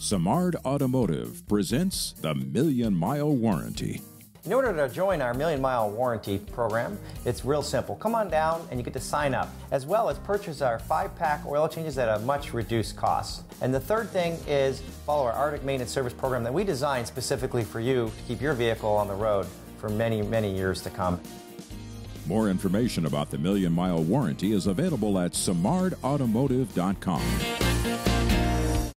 Simard Automotive presents the Million Mile Warranty. In order to join our Million Mile Warranty program, it's real simple. Come on down and you get to sign up, as well as purchase our 5-pack oil changes at a much reduced cost. And the third thing is follow our Arctic Maintenance Service program that we designed specifically for you to keep your vehicle on the road for many, many years to come. More information about the Million Mile Warranty is available at simardautomotive.com.